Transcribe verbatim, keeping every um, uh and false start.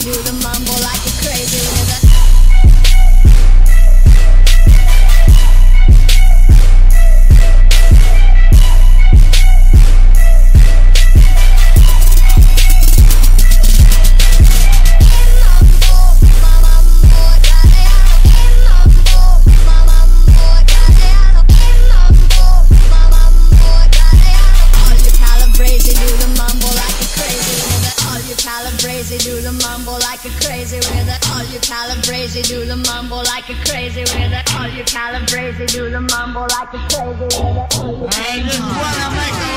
do the mambo like a crazy with it. Crazy, do the mambo like a crazy with it. All you calabrese, do the mambo like a crazy with it. All you calabrese, do the mambo like a crazy with it. I just wanna make a